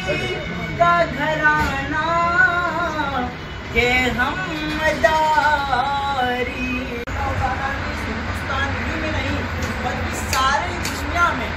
का घराना के हम मदारी। हिंदुस्तान ही में नहीं बल्कि सारी दुनिया में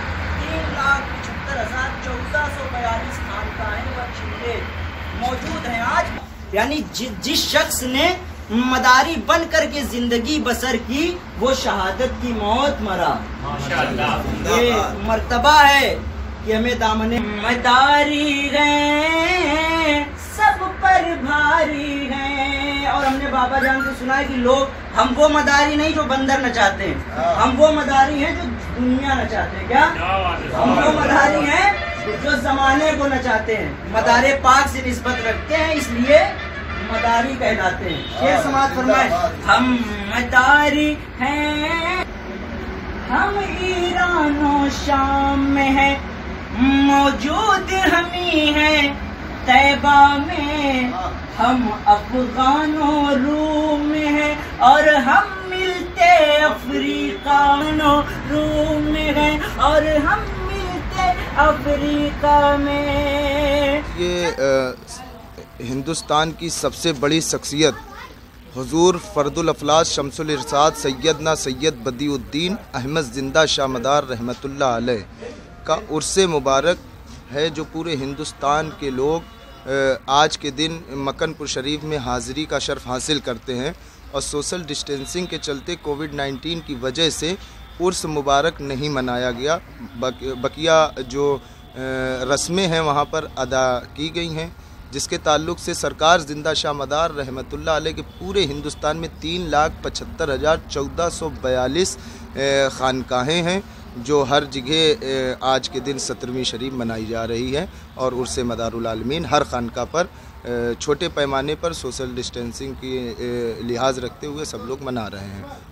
3,75,1442 खानकाहें व चिल्ले मौजूद हैं आज। यानी जिस शख्स ने मदारी बन करके जिंदगी बसर की वो शहादत की मौत मरा। माशाअल्लाह। ये मर्तबा है कि हमें दामने मदारी हैं सब पर भारी हैं। और हमने बाबा जान से सुना है कि लोग हम वो मदारी नहीं जो बंदर नचाते हैं, हम वो मदारी हैं जो दुनिया नचाते हैं। क्या हम वो मदारी हैं जो जमाने को नचाते हैं, मदारे पाक से निस्बत रखते हैं, इसलिए मदारी कहलाते हैं। शेर समाज फरमाए, हम मदारी हैं, हम ईरान और शाम में है मौजूद, हम ही हैं तैबा में, हम अफगानों रूम में है और हम मिलते अफ्रीकानों रूम में है और हम मिलते अफ्रीका में। ये हिंदुस्तान की सबसे बड़ी शख्सियत हुजूर फर्दुल अफलास शमसुल इरशाद सैयदना सैयद बदिउद्दीन अहमद जिंदा शाह मदार रहमतुल्लाह अलैह का उर्स मुबारक है, जो पूरे हिंदुस्तान के लोग आज के दिन मक्कनपुर शरीफ में हाज़िरी का शर्फ हासिल करते हैं। और सोशल डिस्टेंसिंग के चलते कोविड-19 की वजह से उर्स मुबारक नहीं मनाया गया। बकिया जो रस्में हैं वहाँ पर अदा की गई हैं, जिसके ताल्लुक़ से सरकार जिंदा शाह मदार रहमतुल्लाह अलैह के पूरे हिंदुस्तान में 3,75,1442 खानकाहें हैं, जो हर जगह आज के दिन 17वीं शरीफ मनाई जा रही है। और उर्स मदारुल आलमीन हर खानका पर छोटे पैमाने पर सोशल डिस्टेंसिंग की लिहाज रखते हुए सब लोग मना रहे हैं।